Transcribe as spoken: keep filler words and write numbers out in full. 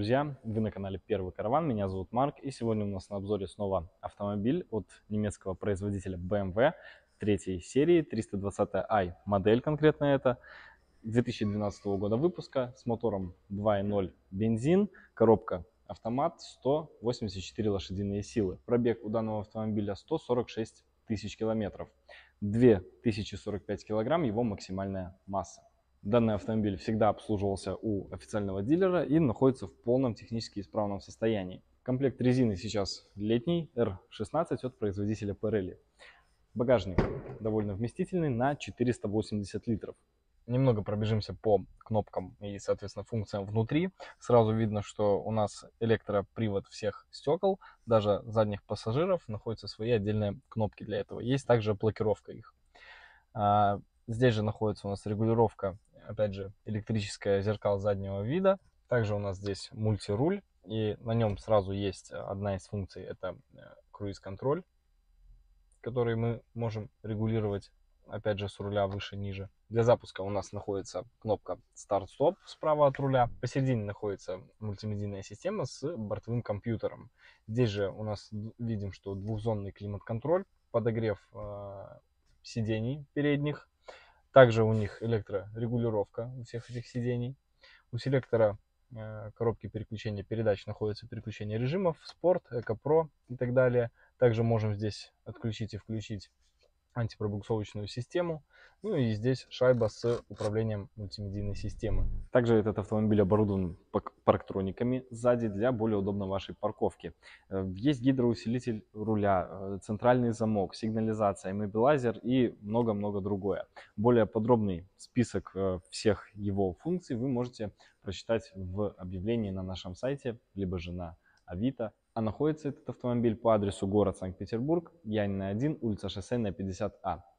друзья! Вы на канале Первый Караван, меня зовут Марк, и сегодня у нас на обзоре снова автомобиль от немецкого производителя бэ эм вэ третьей серии, триста двадцать i модель конкретно это, две тысячи двенадцатого года выпуска, с мотором два и ноль бензин, коробка автомат, сто восемьдесят четыре лошадиные силы. Пробег у данного автомобиля сто сорок шесть тысяч километров, две тысячи сорок пять килограмм его максимальная масса. Данный автомобиль всегда обслуживался у официального дилера и находится в полном технически исправном состоянии. Комплект резины сейчас летний, эр шестнадцать от производителя Pirelli. Багажник довольно вместительный, на четыреста восемьдесят литров. Немного пробежимся по кнопкам и, соответственно, функциям внутри. Сразу видно, что у нас электропривод всех стекол, даже задних пассажиров, находятся свои отдельные кнопки для этого. Есть также блокировка их. Здесь же находится у нас регулировка, опять же, электрическое зеркало заднего вида. Также у нас здесь мультируль, и на нем сразу есть одна из функций, это круиз-контроль, который мы можем регулировать, опять же, с руля выше-ниже. Для запуска у нас находится кнопка старт-стоп справа от руля. Посередине находится мультимедийная система с бортовым компьютером. Здесь же у нас видим, что двухзонный климат-контроль, подогрев э, сидений передних. Также у них электрорегулировка у всех этих сидений. У селектора э, коробки переключения передач находится переключение режимов, спорт, эко-про и так далее. Также можем здесь отключить и включить антипробуксовочную систему. Ну и здесь шайба с управлением мультимедийной системы. Также этот автомобиль оборудован парктрониками сзади для более удобной вашей парковки. Есть гидроусилитель руля, центральный замок, сигнализация, иммобилайзер и много-много другое. Более подробный список всех его функций вы можете прочитать в объявлении на нашем сайте, либо же на Авито. А находится этот автомобиль по адресу город Санкт-Петербург, Янина один, улица Шоссейная, пятьдесят А.